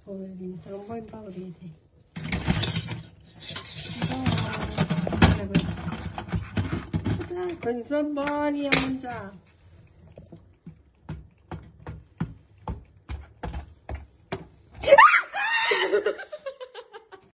Poverino, sarà un po' impauriti. Con i sono buoni a mangiare.